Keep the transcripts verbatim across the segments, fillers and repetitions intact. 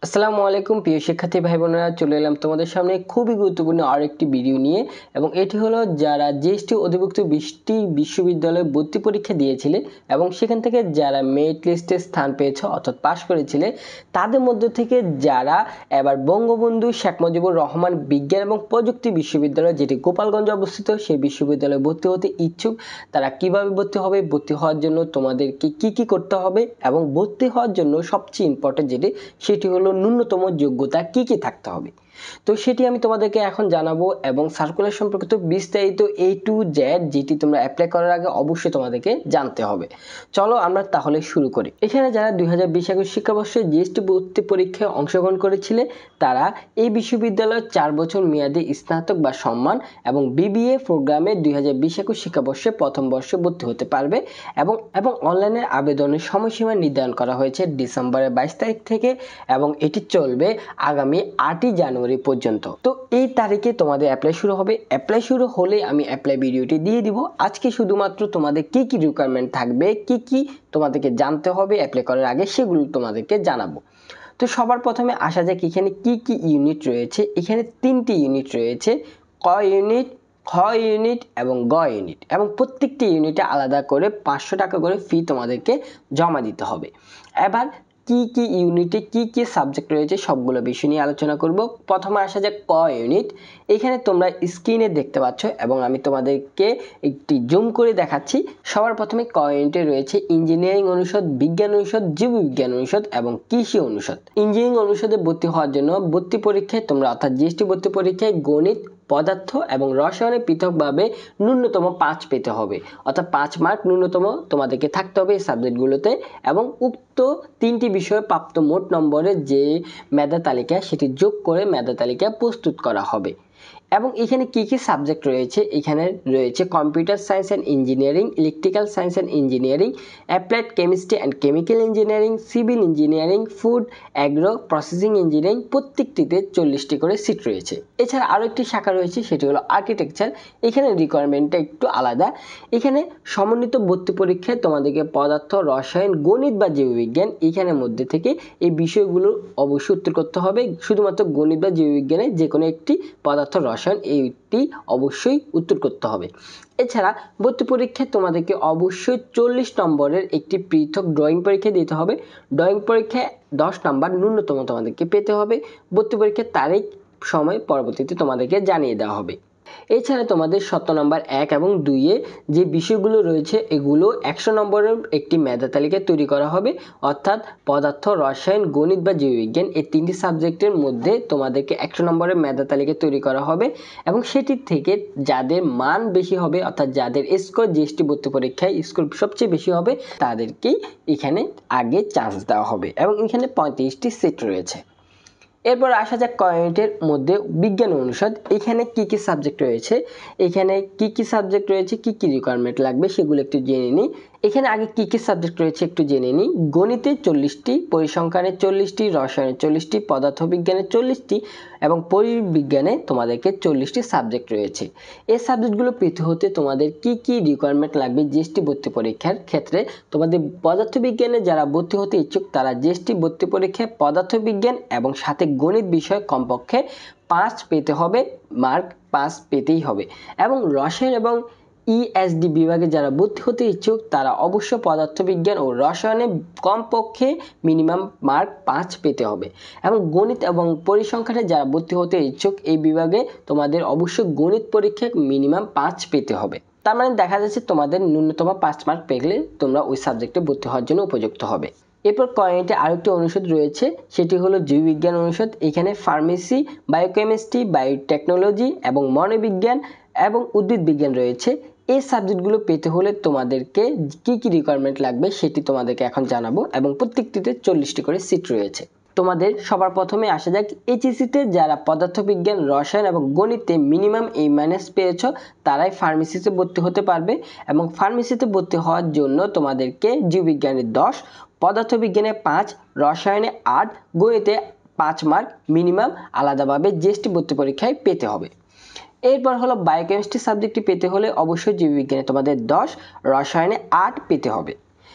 আসসালামু আলাইকুম প্রিয় শিক্ষার্থী ভাই বোনেরা, চলে এলাম তোমাদের সামনে খুবই গুরুত্বপূর্ণ আরেকটি ভিডিও নিয়ে। এবং এটি হলো যারা জিএসটি অধিভুক্ত বিশটি বিশ্ববিদ্যালয়ে ভর্তি পরীক্ষা দিয়েছিলে এবং সেখান থেকে যারা মেরিট লিস্টে স্থান পেয়েছে অর্থাৎ পাশ করেছিলে, তাদের মধ্য থেকে যারা এবার বঙ্গবন্ধু শেখ মুজিবুর রহমান বিজ্ঞান এবং প্রযুক্তি বিশ্ববিদ্যালয়, যেটি গোপালগঞ্জে অবস্থিত, সেই বিশ্ববিদ্যালয়ে ভর্তি হতে ইচ্ছুক, তারা কিভাবে ভর্তি হবে, ভর্তি হওয়ার জন্য তোমাদেরকে কি কি করতে হবে এবং ভর্তি হওয়ার জন্য সবচেয়ে ইম্পর্টেন্ট যেটি সেটি হলো ন্যূনতম যোগ্যতা কি কি থাকতে হবে। তো সেটি আমি তোমাদেরকে এখন জানাবো এবং সার্কুলার সম্পর্কিত বিস্তারিত এ টু জেড যেটি তোমরা অ্যাপ্লাই করার আগে অবশ্যই তোমাদেরকে জানতে হবে। চলো আমরা তাহলে শুরু করি। এখানে যারা দুই হাজার বিশ একুশ শিক্ষাবর্ষে জিএসটি ভর্তি পরীক্ষায় অংশগ্রহণ করেছিলে, তারা এই বিশ্ববিদ্যালয়ের চার বছর মেয়াদী স্নাতক বা সম্মান এবং বিবিএ প্রোগ্রামে দুই হাজার বিশ একুশ শিক্ষাবর্ষে প্রথম বর্ষে ভর্তি হতে পারবে এবং এবং অনলাইনে আবেদনের সময়সীমা নির্ধারণ করা হয়েছে ডিসেম্বরের বাইশ তারিখ থেকে এবং এটি চলবে আগামী আটই জানুয়ারি পর্যন্ত। তো এই তারিখে তোমাদের অ্যাপ্লাই শুরু হবে। অ্যাপ্লাই শুরু হলে আমি অ্যাপ্লাই ভিডিওটি দিয়ে দিব। আজকে শুধুমাত্র তোমাদের কি কি রিকোয়ারমেন্ট থাকবে, কি কি তোমাদেরকে জানতে হবে অ্যাপ্লাই করার আগে, সেগুলো তোমাদেরকে জানাবো। তো সবার প্রথমে আসা যাক এখানে কি কি ইউনিট রয়েছে। এখানে তিনটি ইউনিট রয়েছে, ক ইউনিট, খ ইউনিট এবং গ ইউনিট, এবং প্রত্যেকটি ইউনিটে আলাদা করে পাঁচশো টাকা করে ফি তোমাদেরকে জমা দিতে হবে। এবার কি কি ইউনিটে কি কি সাবজেক্ট রয়েছে সবগুলো বিষয় নিয়ে আলোচনা করব। প্রথমে আসা যাক ক ইউনিট। এখানে তোমরা স্ক্রিনে দেখতে পাচ্ছ এবং আমি তোমাদেরকে একটি জুম করে দেখাচ্ছি। সবার প্রথমে ক ইউনিটে রয়েছে ইঞ্জিনিয়ারিং অনুষদ, বিজ্ঞান অনুষদ, জীববিজ্ঞান অনুষদ এবং কৃষি অনুষদ। ইঞ্জিনিয়ারিং অনুষদে ভর্তি হওয়ার জন্য ভর্তি পরীক্ষায় তোমরা অর্থাৎ জিএসটি ভর্তি পরীক্ষায় গণিত, পদার্থ এবং রসায়নে পৃথকভাবে ন্যূনতম পাঁচ পেতে হবে, অর্থাৎ পাঁচ মার্ক ন্যূনতম তোমাদেরকে থাকতে হবে এই সাবজেক্টগুলোতে। এবং উক্ত তিনটি বিষয়ে প্রাপ্ত মোট নম্বরের যে মেধা তালিকা সেটি যোগ করে মেধা তালিকা প্রস্তুত করা হবে। এবং এখানে কি কি সাবজেক্ট রয়েছে, এখানে রয়েছে computer science and engineering, electrical science and engineering, applied chemistry and chemical engineering, civil engineering, food agro processing engineering. প্রত্যেকটিতে চল্লিশটি করে সিট রয়েছে। এছাড়া আরও একটি শাখা রয়েছে, সেটি হলো আর্কিটেকচার। এখানে রিকোয়ারমেন্টটা একটু আলাদা। এখানে সমন্বিত ভর্তি পরীক্ষায় তোমাদেরকে পদার্থ, রসায়ন, গণিত বা জীববিজ্ঞান এখানের মধ্যে থেকে এই বিষয়গুলো অবশ্যই উত্তর করতে হবে। শুধুমাত্র গণিত বা জীববিজ্ঞানে যে কোনো একটি, পদার্থ, রসায়ন এইটি অবশ্যই উত্তর করতে হবে। এছাড়া ভর্তি পরীক্ষায় তোমাদেরকে অবশ্যই চল্লিশ নম্বরের একটি পৃথক ড্রয়িং পরীক্ষা দিতে হবে। ড্রয়িং পরীক্ষায় দশ নম্বর ন্যূনতম তোমাদেরকে পেতে হবে। ভর্তি পরীক্ষার তারিখ সময় পরবর্তীতে তোমাদেরকে জানিয়ে দেওয়া হবে। এছাড়া তোমাদের সতেরো নম্বর এক এবং দুইয়ে যে বিষয়গুলো রয়েছে এগুলো একশো নম্বরের একটি মেধা তালিকা তৈরি করা হবে, অর্থাৎ পদার্থ, রসায়ন, গণিত বা জীববিজ্ঞান এই তিনটি সাবজেক্টের মধ্যে তোমাদেরকে একশো নম্বরের মেধা তালিকা তৈরি করা হবে এবং সেটির থেকে যাদের মান বেশি হবে, অর্থাৎ যাদের স্কোর জিএসটি ভর্তি পরীক্ষায় স্কোর সবচেয়ে বেশি হবে, তাদেরকেই এখানে আগে চান্স দেওয়া হবে এবং এখানে পঁয়ত্রিশটি সিট রয়েছে। এরপর আসা যাক ক ইউনিটের মধ্যে বিজ্ঞান অনুষদ। এখানে কি কি সাবজেক্ট রয়েছে, এখানে কি কি সাবজেক্ট রয়েছে, কি কি রিকোয়ারমেন্ট লাগবে সেগুলো একটু জেনে নিই। এখানে আগে কি কি সাবজেক্ট রয়েছে একটু জেনে নিই। গণিতে চল্লিশটি, পরিসংখ্যানে চল্লিশটি, রসায়নে চল্লিশটি, পদার্থবিজ্ঞানে চল্লিশটি এবং পরিবিজ্ঞানে তোমাদেরকে চল্লিশটি সাবজেক্ট রয়েছে। এই সাবজেক্টগুলো পেতে হতে তোমাদের কি কি রিকোয়ারমেন্ট লাগবে জিএসটি ভর্তি পরীক্ষার ক্ষেত্রে। তোমাদের পদার্থবিজ্ঞানে যারা ভর্তি হতে ইচ্ছুক তারা জিএসটি ভর্তি পরীক্ষায় পদার্থবিজ্ঞান এবং সাথে গণিত বিষয় কমপক্ষে পাঁচ পেতে হবে, মার্ক পাঁচ পেতেই হবে। এবং রসায়ন এবং ইএসডি বিভাগে যারা ভর্তি হতে ইচ্ছুক তারা অবশ্য পদার্থবিজ্ঞান ও রসায়নে কমপক্ষে মিনিমাম মার্ক পাঁচ পেতে হবে। এবং গণিত এবং পরিসংখ্যানে যারা ভর্তি হতে ইচ্ছুক এই বিভাগে তোমাদের অবশ্যই গণিত পরীক্ষায় মিনিমাম পাঁচ পেতে হবে। তার মানে দেখা যাচ্ছে তোমাদের ন্যূনতম পাঁচ মার্ক পেলে তোমরা ওই সাবজেক্টে ভর্তি হওয়ার জন্য উপযুক্ত হবে। এরপর ক ইউনিটে আরেকটি অনুষদ রয়েছে, সেটি হলো জীববিজ্ঞান অনুষদ। এখানে ফার্মেসি, বায়োকেমিস্ট্রি, বায়োটেকনোলজি এবং মনোবিজ্ঞান এবং উদ্ভিদ বিজ্ঞান রয়েছে। এই সাবজেক্টগুলো পেতে হলে তোমাদেরকে কি কি রিকোয়ারমেন্ট লাগবে সেটি তোমাদেরকে এখন জানাবো এবং প্রত্যেকটিতে চল্লিশটি করে সিট রয়েছে। তোমাদের সবার প্রথমে আসা যাক এইচএসসিতে যারা পদার্থবিজ্ঞান, রসায়ন এবং গণিতে মিনিমাম এ মাইনাস পেয়েছ তারাই ফার্মেসিতে ভর্তি হতে পারবে এবং ফার্মেসিতে ভর্তি হওয়ার জন্য তোমাদেরকে জীববিজ্ঞানে দশ, পদার্থবিজ্ঞানে পাঁচ, রসায়নে আট, গণিতে পাঁচ মার্ক মিনিমাম আলাদাভাবে জিএসটি ভর্তি পরীক্ষায় পেতে হবে। এরপর হলো বায়োকেমিস্ট্রি সাবজেক্টটি পেতে হলে অবশ্যই জীববিজ্ঞানে তোমাদের দশ, রসায়নে আট পেতে হবে।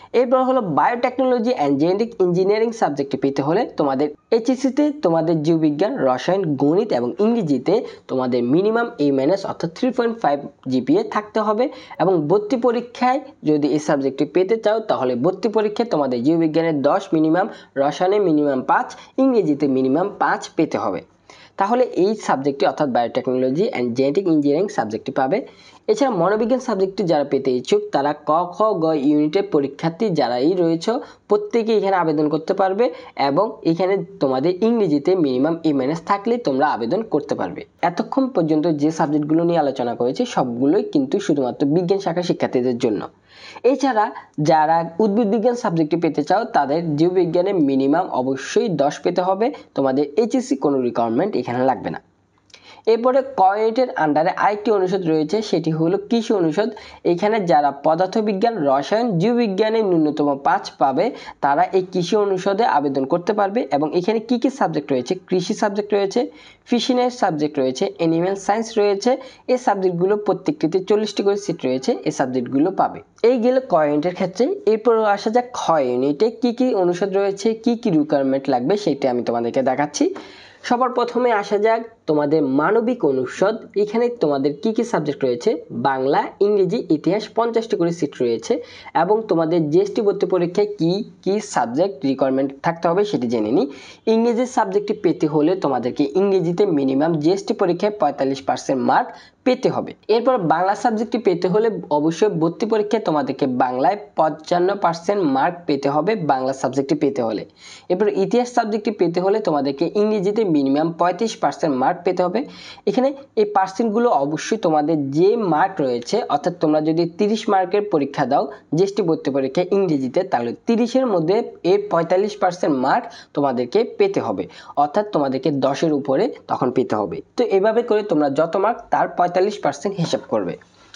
এরপর হলো বায়োটেকনোলজি অ্যান্ড জেনেটিক ইঞ্জিনিয়ারিং সাবজেক্টে পেতে হলে তোমাদের এইচএসসিতে তোমাদের জীববিজ্ঞান, রসায়ন, গণিত এবং ইংরেজিতে তোমাদের মিনিমাম এ মাইনাস অর্থাৎ থ্রি পয়েন্ট ফাইভ জিপিএ থাকতে হবে এবং ভর্তি পরীক্ষায় যদি এই সাবজেক্টটি পেতে চাও তাহলে ভর্তি পরীক্ষায় তোমাদের জীববিজ্ঞানের দশ মিনিমাম, রসায়নে মিনিমাম পাঁচ, ইংরেজিতে মিনিমাম পাঁচ পেতে হবে। তাহলে এই সাবজেক্টটি অর্থাৎ বায়োটেকনোলজি অ্যান্ড জেনেটিক ইঞ্জিনিয়ারিং সাবজেক্টটি পাবে। এছাড়া মনোবিজ্ঞান সাবজেক্টটি যারা পেতে ইচ্ছুক তারা ক, খ, গ ইউনিটের পরীক্ষার্থী যারাই রয়েছে প্রত্যেকে এখানে আবেদন করতে পারবে এবং এখানে তোমাদের ইংরেজিতে মিনিমাম এ মাইনাস থাকলে তোমরা আবেদন করতে পারবে। এতক্ষণ পর্যন্ত যে সাবজেক্টগুলো নিয়ে আলোচনা করেছি সবগুলোই কিন্তু শুধুমাত্র বিজ্ঞান শাখার শিক্ষার্থীদের জন্য। এছাড়া যারা উদ্ভিদ বিজ্ঞান সাবজেক্টটি পেতে চাও তাদের জীববিজ্ঞানে মিনিমাম অবশ্যই দশ পেতে হবে, তোমাদের এইচএসসি কোনো রিকোয়ারমেন্ট এখানে লাগবে না। এরপরে ক ইউনিটের আন্ডারে আরেকটি অনুষদ রয়েছে, সেটি হলো কৃষি অনুষদ। এখানে যারা পদার্থবিজ্ঞান, রসায়ন, জীববিজ্ঞানে ন্যূনতম পাঁচ পাবে তারা এই কৃষি অনুষদে আবেদন করতে পারবে এবং এখানে কি কি সাবজেক্ট রয়েছে, কৃষি সাবজেক্ট রয়েছে, ফিশিংয়ের সাবজেক্ট রয়েছে, অ্যানিম্যাল সায়েন্স রয়েছে। এই সাবজেক্টগুলো প্রত্যেকটিতে চল্লিশটি করে সিট রয়েছে, এই সাবজেক্টগুলো পাবে। এই গেল ক ইউনিটের ক্ষেত্রে। এরপর আসা যাক খ ইউনিটে কি কি অনুষদ রয়েছে, কি কি রিকোয়ারমেন্ট লাগবে সেটা আমি তোমাদেরকে দেখাচ্ছি। সবার প্রথমে আসা যাক তোমাদের মানবিক অনুষদ। এখানে তোমাদের কি কি সাবজেক্ট রয়েছে, বাংলা, ইংরেজি, ইতিহাস, পঞ্চাশটি করে সিট রয়েছে এবং তোমাদের জিএসটি ভর্তি পরীক্ষায় কি কি সাবজেক্ট রিকোয়ারমেন্ট থাকতে হবে সেটি জেনে নিই। ইংরেজি সাবজেক্টটি পেতে হলে তোমাদেরকে ইংরেজিতে মিনিমাম জিএসটি পরীক্ষায় পঁয়তাল্লিশ পার্সেন্ট মার্ক পেতে হবে। এরপর বাংলা সাবজেক্টটি পেতে হলে অবশ্যই ভর্তি পরীক্ষায় তোমাদেরকে বাংলায় পঞ্চান্ন পার্সেন্ট মার্ক পেতে হবে বাংলা সাবজেক্টটি পেতে হলে। এরপর ইতিহাস সাবজেক্টটি পেতে হলে তোমাদেরকে ইংরেজিতে মিনিমাম পঁয়ত্রিশ পার্সেন্ট মার্ক পেতে হবে। এখানে এই পার্সেন্টগুলো অবশ্যই তোমাদের যে মার্ক রয়েছে, অর্থাৎ তোমরা যদি তিরিশ মার্কের পরীক্ষা দাও জিএসটি ভর্তি পরীক্ষায় ইংরেজিতে, তাহলে তিরিশের মধ্যে এর পঁয়তাল্লিশ পার্সেন্ট মার্ক তোমাদেরকে পেতে হবে, অর্থাৎ তোমাদেরকে দশের উপরে তখন পেতে হবে। তো এভাবে করে তোমরা যত মার্ক তার পঁয়তাল্লিশ পার্সেন্ট হিসাব করবে।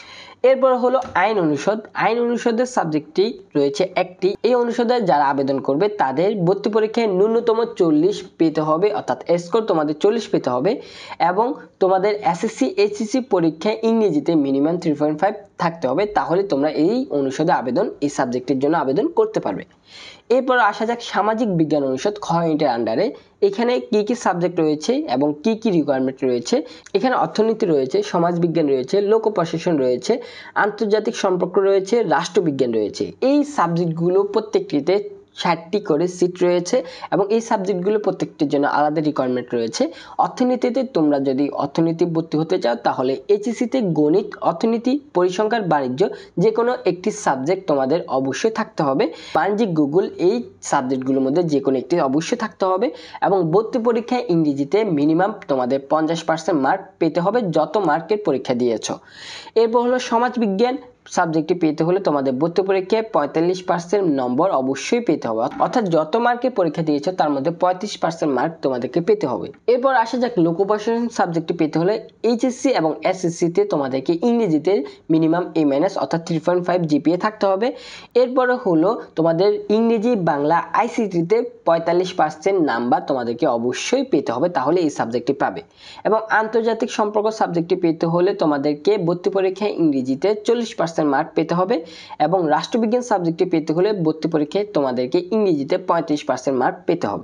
এরপর হলো আইন অনুষদ। আইন অনুষদের সাবজেক্টটি রয়েছে একটি। এই অনুষদে যারা আবেদন করবে তাদের ভর্তি পরীক্ষায় ন্যূনতম চল্লিশ পেতে হবে, অর্থাৎ স্কোর তোমাদের চল্লিশ পেতে হবে এবং তোমাদের এসএসসি এইচএসসি পরীক্ষায় ইংরেজিতে মিনিমাম থ্রি পয়েন্ট ফাইভ থাকতে হবে, তাহলে তোমরা এই অনুষদে আবেদন এই সাবজেক্টের জন্য আবেদন করতে পারবে। এরপর আসা যাক সামাজিক বিজ্ঞান অনুষদ খ ইউনিটের আন্ডারে। এখানে কি কি সাবজেক্ট রয়েছে এবং কি কি রিকোয়ারমেন্ট রয়েছে। এখানে অর্থনীতি রয়েছে, সমাজবিজ্ঞান রয়েছে, লোক প্রশাসন রয়েছে, আন্তর্জাতিক সম্পর্ক রয়েছে, রাষ্ট্রবিজ্ঞান রয়েছে। এই সাবজেক্টগুলো প্রত্যেকটিতে ষাটটি করে সিট রয়েছে এবং এই সাবজেক্টগুলো প্রত্যেকটির জন্য আলাদা রিকোয়ারমেন্ট রয়েছে। অর্থনীতিতে তোমরা যদি অর্থনীতি ভর্তি হতে চাও তাহলে এইচএসসিতে গণিত, অর্থনীতি, পরিসংখ্যান, বাণিজ্য যে কোনো একটি সাবজেক্ট তোমাদের অবশ্যই থাকতে হবে। বাণিজ্যিক, গুগল এই সাবজেক্টগুলোর মধ্যে যে কোনো একটি অবশ্যই থাকতে হবে এবং ভর্তি পরীক্ষায় ইংরেজিতে মিনিমাম তোমাদের পঞ্চাশ পার্সেন্ট মার্ক পেতে হবে যত মার্কের পরীক্ষা দিয়েছ। এরপর হলো সমাজবিজ্ঞান সাবজেক্টটি পেতে হলে তোমাদের ভর্তি পরীক্ষায় পঁয়তাল্লিশ পার্সেন্ট নম্বর অবশ্যই পেতে হবে, অর্থাৎ যত মার্কের পরীক্ষা দিয়েছো তার মধ্যে পঁয়ত্রিশ পার্সেন্ট মার্ক তোমাদেরকে পেতে হবে। এরপর আসা যাক লোক প্রশাসন সাবজেক্টটি পেতে হলে এইচএসসি এবং এসএসসি তে তোমাদেরকে ইংরেজিতে মিনিমাম এ মাইনাস অর্থাৎ থ্রি পয়েন্ট ফাইভ জিপিএ থাকতে হবে। এরপরে হলো তোমাদের ইংরেজি, বাংলা, আইসিটিতে পঁয়তাল্লিশ পার্সেন্ট নাম্বার তোমাদেরকে অবশ্যই পেতে হবে, তাহলে এই সাবজেক্টটি পাবে। এবং আন্তর্জাতিক সম্পর্ক সাবজেক্টটি পেতে হলে তোমাদেরকে ভর্তি পরীক্ষায় ইংরেজিতে চল্লিশ পার্সেন্ট মার্ক পেতে হবে এবং রাষ্ট্রবিজ্ঞান সাবজেক্টটি পেতে হলে ভর্তি পরীক্ষায় তোমাদেরকে ইংরেজিতে পঁয়ত্রিশ পার্সেন্ট মার্ক পেতে হবে।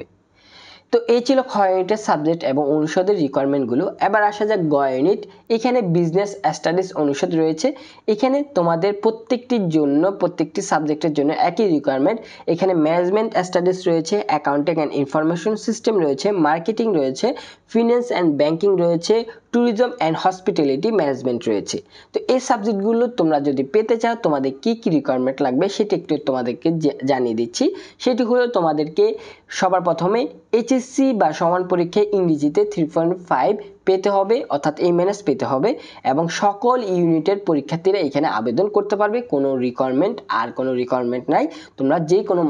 তো এই ছিল খ ইউনিটের সাবজেক্ট এবং অনুষদের রিকোয়ারমেন্টগুলো। এবার আসা যাক গ ইউনিট। এখানে বিজনেস স্টাডিজ অনুষদ রয়েছে। এখানে তোমাদের প্রত্যেকটির জন্য প্রত্যেকটি সাবজেক্টের জন্য একই রিকোয়ারমেন্ট। এখানে ম্যানেজমেন্ট স্টাডিজ রয়েছে, অ্যাকাউন্টিং অ্যান্ড ইনফরমেশন সিস্টেম রয়েছে, মার্কেটিং রয়েছে, ফিন্যান্স অ্যান্ড ব্যাংকিং রয়েছে, ট্যুরিজম অ্যান্ড হসপিটালিটি ম্যানেজমেন্ট রয়েছে। তো এই সাবজেক্টগুলো তোমরা যদি পেতে চাও তোমাদের কি কি রিকোয়ারমেন্ট লাগবে সেটি একটু তোমাদেরকে জানিয়ে দিচ্ছি। সেটি হলো তোমাদেরকে সবার প্রথমে এইচএসসি বা সমান পরীক্ষায় ইংরেজিতে থ্রি পয়েন্ট ফাইভ পেতে হবে, অর্থাৎ এ মাইনাস পেতে হবে এবং সকল ইউনিটের পরীক্ষার্থীরা এখানে আবেদন করতে পারবে। কোনো রিকোয়ারমেন্ট আর কোনো রিকোয়ারমেন্ট নাই, তোমরা যে কোনো মার্ক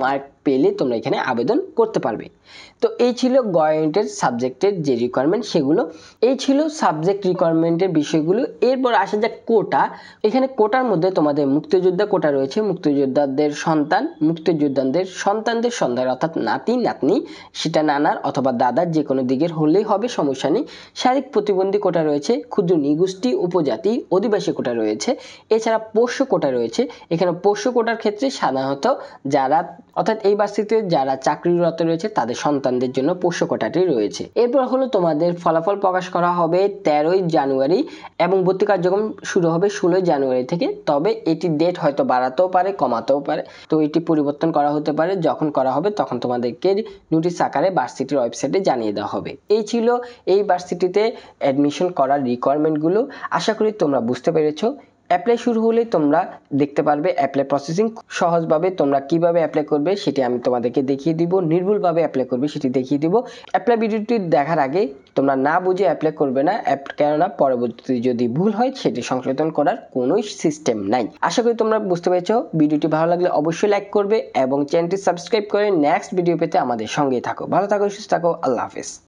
পেলে তোমরা এখানে আবেদন করতে পারবে। তো এই ছিল গভর্নমেন্টের সাবজেক্টের যে রিকোয়ারমেন্ট সেগুলো, এই ছিল সাবজেক্ট রিকোয়ারমেন্টের বিষয়গুলো। এরপর আসা যাক কোটা। এখানে কোটার মধ্যে তোমাদের মুক্তিযোদ্ধা কোটা রয়েছে, মুক্তিযোদ্ধাদের সন্তান, মুক্তিযোদ্ধাদের সন্তানদের সন্তান অর্থাৎ নাতি নাতনি, সেটা নানার অথবা দাদার যে কোনো দিকের হলেই হবে, সমস্যা নেই। শারীরিক প্রতিবন্ধী কোটা রয়েছে, ক্ষুদ্র নিগোষ্ঠী উপজাতি অধিবাসী কোটা রয়েছে, এছাড়া পোষ্য কোটা রয়েছে। এখানে পোষ্য কোটার ক্ষেত্রে সাধারণত যারা অর্থাৎ এই ভার্সিটিতে যারা চাকরিরত রয়েছে তাদের সন্তানদের জন্য পোষ্য কোটাটি রয়েছে। এরপর হলো তোমাদের ফলাফল প্রকাশ করা হবে তেরোই জানুয়ারি এবং ভর্তি কার্যক্রম শুরু হবে ষোলোই জানুয়ারি থেকে। তবে এটি ডেট হয়তো বাড়াতেও পারে কমাতেও পারে, তো এটি পরিবর্তন করা হতে পারে। যখন করা হবে তখন তোমাদেরকে নোটিশ আকারে ভার্সিটির ওয়েবসাইটে জানিয়ে দেওয়া হবে। এই ছিল এই ভার্সিটিতে অ্যাডমিশন করার রিকোয়ারমেন্টগুলো। আশা করি তোমরা বুঝতে পেরেছো। অ্যাপ্লাই শুরু হলে তোমরা দেখতে পারবে অ্যাপ্লাই প্রসেসিং সহজভাবে তোমরা কিভাবে অ্যাপ্লাই করবে সেটি আমি তোমাদেরকে দেখিয়ে দিব, নির্ভুলভাবে অ্যাপ্লাই করবে সেটি দেখিয়ে দিব। অ্যাপ্লাই ভিডিওটি দেখার আগে তোমরা না বুঝে অ্যাপ্লাই করবে না, কেননা পরবর্তীতে যদি ভুল হয় সেটি সংশোধন করার কোনো সিস্টেম নাই। আশা করি তোমরা বুঝতে পেরেছো। ভিডিওটি ভালো লাগলে অবশ্যই লাইক করবে এবং চ্যানেলটি সাবস্ক্রাইব করে নেক্সট ভিডিও পেতে আমাদের সঙ্গেই থাকো। ভালো থাকো, সুস্থ থাকো, আল্লাহ হাফেজ।